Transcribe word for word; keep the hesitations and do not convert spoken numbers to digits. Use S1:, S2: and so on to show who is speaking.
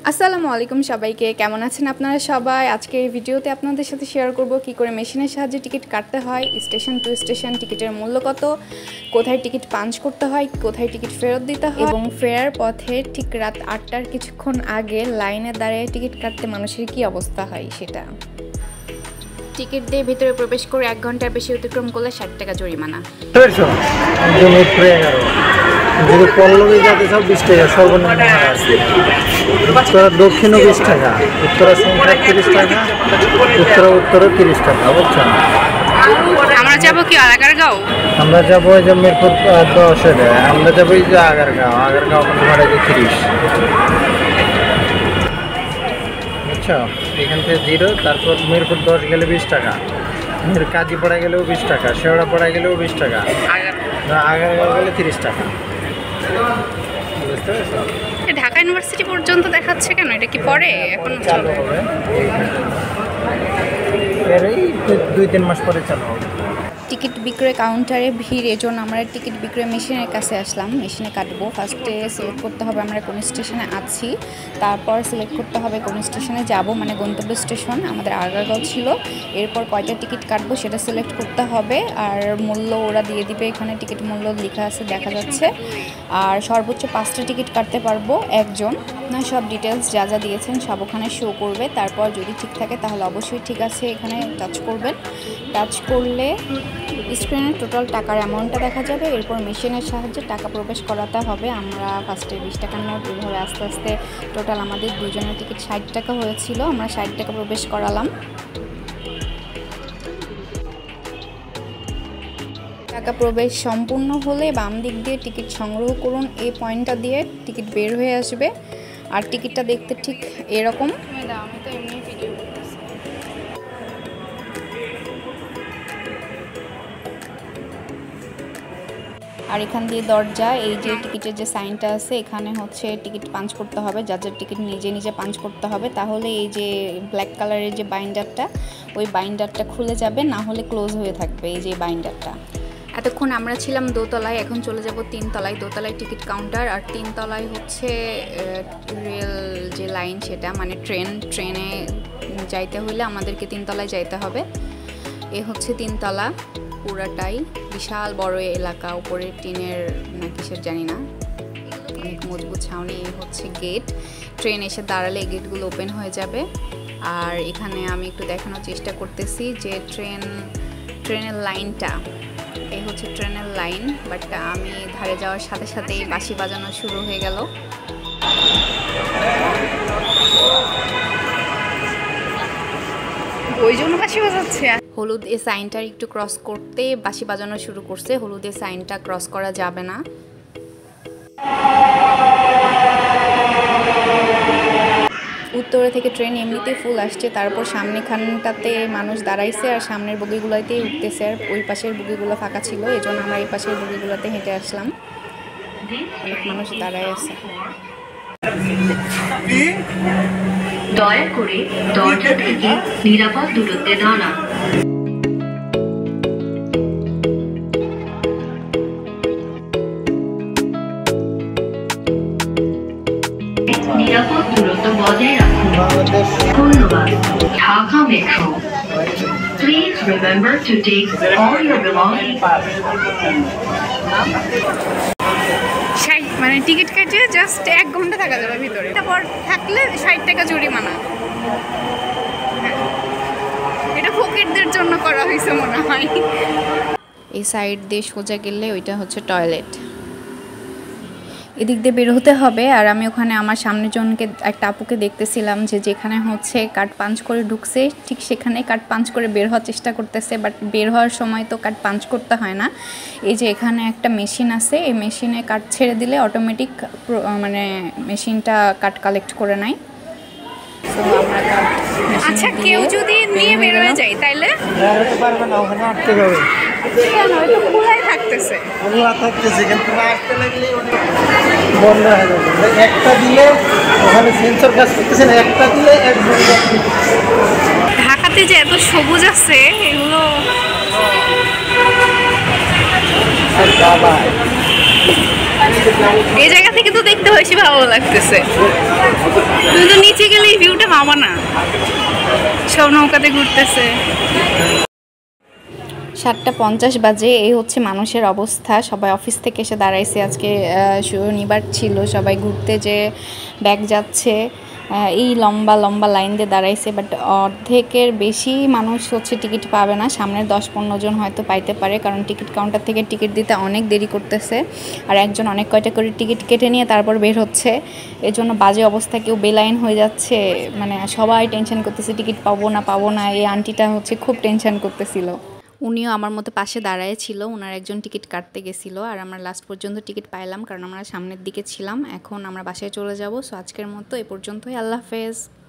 S1: আসসালামু আলাইকুম সবাইকে, কেমন আছেন আপনারা সবাই? আজকে এই ভিডিওতে আপনাদের সাথে শেয়ার করব কি করে মেশিনের সাহায্যে টিকিট কাটতে হয়, স্টেশন টু স্টেশন টিকিটের মূল্য কত, কোথায় টিকিট পাঞ্চ করতে হয়, কোথায় টিকিট ফেরত দিতে হয় এবং ফেরার পথে ঠিক রাত আটটার কিছুক্ষণ আগে লাইনে দাঁড়িয়ে টিকিট কাটতে মানুষের কি অবস্থা হয় সেটা। টিকিট দিয়ে ভিতরে প্রবেশ করে এক ঘন্টার বেশি অতিক্রম করলে ষাট টাকা জরিমানা।
S2: যদি পল্লবী যাতে সব বিশ টাকা সর্বনিম্ন উত্তরা দক্ষিণও বিশ টাকা, উত্তরা সংখ্যা তিরিশ টাকা, উত্তরা উত্তরে তিরিশ টাকা। বুঝছেন?
S1: আমরা যাবো কি আগারগাঁও?
S2: আমরা যাবো ওই যে মিরপুর দশে দেয়, আমরা যাবো এই যে আগারগাঁও। আগারগাঁও কিন্তু ভাড়া যে তিরিশ। বুঝছো? এখান থেকে জিরো, তারপর মিরপুর দশ গেলে বিশ টাকা, কাজীপাড়া গেলেও বিশ টাকা, শেওড়াপাড়া গেলেও বিশ টাকা, আগারগাঁও গেলে তিরিশ টাকা।
S1: ঢাকা ইউনিভার্সিটি পর্যন্ত দেখাচ্ছে কেন? এটা কি পরে এখন
S2: চালু হবে? এই দুই তিন মাস পরে চালু হবে।
S1: টিকিট বিক্রয় কাউন্টারে ভিড়, এজন্য আমরা টিকিট বিক্রয় মেশিনের কাছে আসলাম। মেশিনে কাটবো। ফার্স্টে সিলেক্ট করতে হবে আমরা কোন স্টেশনে আছি, তারপর সিলেক্ট করতে হবে কোন স্টেশনে যাব, মানে গন্তব্য স্টেশন আমাদের আগারগাঁও ছিল। এরপর কয়টা টিকিট কাটবো সেটা সিলেক্ট করতে হবে, আর মূল্য ওরা দিয়ে দিবে। এখানে টিকিট মূল্য লেখা আছে, দেখা যাচ্ছে। আর সর্বোচ্চ পাঁচটা টিকিট কাটতে পারবো একজন। না, সব ডিটেলস যা যা দিয়েছেন সব ওখানে শো করবে। তারপর যদি ঠিক থাকে তাহলে অবশ্যই ঠিক আছে এখানে টাচ করবেন। টাচ করলে স্ক্রিনে টোটাল টাকার অ্যামাউন্টটা দেখা যাবে। এরপর মেশিনের সাহায্যে টাকা প্রবেশ করাতে হবে। আমরা ফার্স্টে বিশ টাকার নোট, এভাবে আস্তে আস্তে টোটাল আমাদের দুজনের টিকিট ষাট টাকা হয়েছিল। আমরা ষাট টাকা প্রবেশ করালাম। টাকা প্রবেশ সম্পূর্ণ হলে বাম দিক দিয়ে টিকিট সংগ্রহ করুন, এই পয়েন্টটা দিয়ে টিকিট বের হয়ে আসবে। আর টিকিটটা দেখতে ঠিক এরকম। আমি তো এমনি ভিডিও করতেছি। আর এখান দিয়ে দরজা, এই যে টিকিটের যে সাইনটা আছে এখানে হচ্ছে টিকিট পাঞ্চ করতে হবে। যার যার টিকিট নিজে নিজে পাঞ্চ করতে হবে, তাহলে এই যে ব্ল্যাক কালারের যে বাইন্ডারটা, ওই বাইন্ডারটা খুলে যাবে, না হলে ক্লোজ হয়ে থাকবে এই যে বাইন্ডারটা। এতক্ষণ আমরা ছিলাম দোতলায়, এখন চলে যাব তিনতলায়। দোতলায় টিকিট কাউন্টার, আর তিনতলায় হচ্ছে রেল যে লাইন সেটা, মানে ট্রেন। ট্রেনে যাইতে হলে আমাদেরকে তিনতলায় যাইতে হবে। এ হচ্ছে তিনতলা, পুরাটাই বিশাল বড় এলাকা, উপরে টিনের না কিসের জানি না, অনেক মজবুত ছাউনি। এই হচ্ছে গেট। ট্রেন এসে দাঁড়ালে এই গেটগুলো ওপেন হয়ে যাবে। আর এখানে আমি একটু দেখানোর চেষ্টা করতেছি যে ট্রেন ট্রেনের লাইনটা, এই হচ্ছে ট্রেনের লাইন। বাট আমি ধারে যাওয়ার সাথে সাথেই বাঁশি বাজানো শুরু হয়ে গেল। ওই জন্য বাঁশি বাজাচ্ছে। হলুদ এই সাইনটা একটু ক্রস করতে বাঁশি বাজানো শুরু করছে। হলুদ এই সাইনটা ক্রস করা যাবে না। উত্তরে থেকে ট্রেন এমনিতেই ফুল আসছে, তারপর সামনেখানটাতে মানুষ দাঁড়াইছে আর সামনের বগিগুলোতেই উঠতেছে, আর ওই পাশের বগিগুলো ফাঁকা ছিল, এই জন্য আমরা এই পাশের বগিগুলোতে হেঁটে আসলাম। অনেক মানুষ দাঁড়ায় আছে।
S3: দয়া করে দরজা থেকে নিরাপদ দূরত্বে দাঁড়ান। নিরাপদ দূরত্ব বজায় রাখুন। ধন্যবাদ। Dhaka metro. Please remember to take all your belongings.
S1: মানে টিকিট কেটে জাস্ট এক ঘন্টা থাকা যাবে ভিতরে, তারপর থাকলে ষাট টাকা জরিমানা। এটা ফকিরদের জন্য করা হয়েছে মনে হয়। এই সাইড দিয়ে সোজা গেলে ওইটা হচ্ছে টয়লেট। এদিক দিয়ে বের হতে হবে। আর আমি ওখানে আমার সামনের জনকে একটা আপুকে দেখতেছিলাম যে যেখানে হচ্ছে কার্ড পাঞ্চ করে ঢুকছে ঠিক সেখানে কার্ড পাঞ্চ করে বের হওয়ার চেষ্টা করতেছে, বাট বের হওয়ার সময় তো কার্ড পাঞ্চ করতে হয় না। এই যে এখানে একটা মেশিন আছে, এই মেশিনে কার্ড ছেড়ে দিলে অটোমেটিক মানে মেশিনটা কার্ড কালেক্ট করে নেয়। আচ্ছা, কেউ যদি নিয়ে বের হয়ে যায় তাইলে
S2: পারবে না, ওখানে আটকে যাবে।
S1: খোলাই থাকতেছে,
S2: খোলা থাকতেছে, কিন্তু আটকে লাগলে বন্ধ হয়ে যাবে। একটা দিলে ওখানে সেন্সর কাজ করতেছে না, একটা দিলে এক ঘন্টা।
S1: ঢাকাতে যে এত সবুজ আছে এগুলো এই জায়গা থেকে তো দেখতে বেশি ভালো লাগতেছে। তুমি তো
S4: নামা না, সব নৌকাতে ঘুরতেছে।
S1: সাতটা পঞ্চাশ বাজে, এই হচ্ছে মানুষের অবস্থা। সবাই অফিস থেকে এসে দাঁড়াইছে, আজকে শনিবার ছিল, সবাই ঘুরতে যে ব্যাগ যাচ্ছে, এই লম্বা লম্বা লাইন দিয়ে দাঁড়াইছে। বাট অর্ধেকের বেশি মানুষ হচ্ছে টিকিট পাবে না, সামনের দশ পনেরো জন হয়তো পাইতে পারে, কারণ টিকিট কাউন্টার থেকে টিকিট দিতে অনেক দেরি করতেছে, আর একজন অনেক কয়টা করে টিকিট কেটে নিয়ে তারপর বের হচ্ছে। এর জন্য বাজে অবস্থা, কেউ বেলাইন হয়ে যাচ্ছে, মানে সবাই টেনশন করতেছে টিকিট পাবো না পাবো না। এই আন্টিটা হচ্ছে খুব টেনশন করতেছিল, উনিও আমার মতো পাশে দাঁড়ায় ছিল, ওনার একজন টিকিট কাটতে গেছিলো, আর আমরা লাস্ট পর্যন্ত টিকিট পাইলাম কারণ আমরা সামনের দিকে ছিলাম। এখন আমরা বাসায় চলে যাব। সো আজকের মতো এ পর্যন্তই, আল্লাহ হাফেজ।